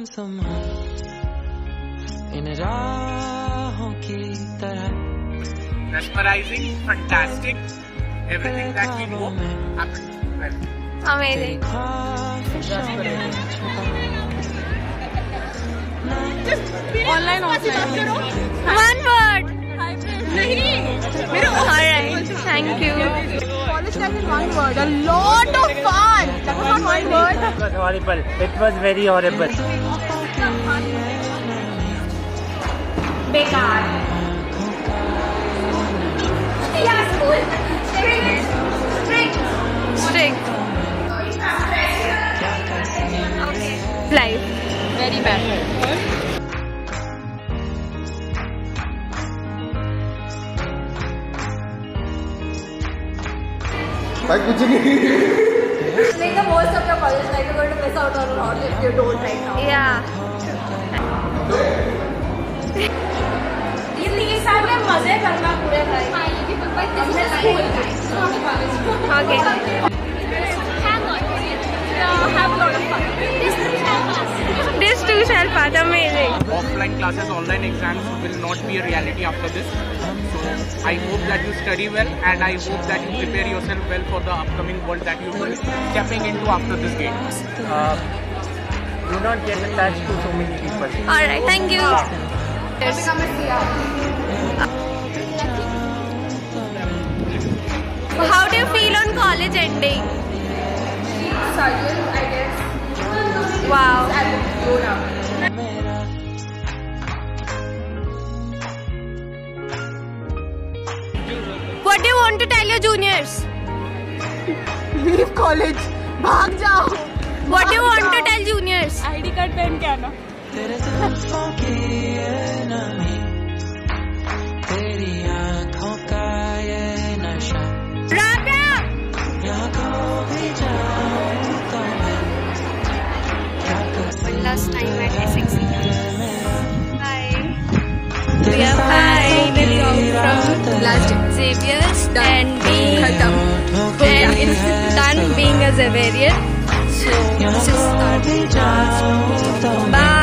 Mesmerizing, fantastic. Everything that we know happened well. Amazing. Online, offline. One word. Alright, Thank you. college life in one word. A lot of fun. That was not one word. It was horrible. It was very horrible. Bekar. Yeah, school. Strict. Okay. Life. Very bad. Like कुछ नहीं. Make the most of your college life. You're going to miss out on a lot if you don't right now. Yeah. ये साल में मजे करना पूरे भाई. Okay. Have a lot of fun. This too shall pass. Amazing. Offline classes, online exams will not be a reality after this. So I hope that you study well, and I hope that you prepare yourself well for the upcoming world that you will be stepping into after this gate. Do not get attached to so many people. Alright, thank you. Become a CR. How do you feel on college ending? Surgeon, I guess. Wow. I will go now. What do you want to tell your juniors? Leave college. भाग जाओ. What do you want to tell juniors? ID card पहन के आना. Rabia! Last time at St Xavier. Hi. We are finally out from St Xaviers and it's done being a Xavier. So this is our bye.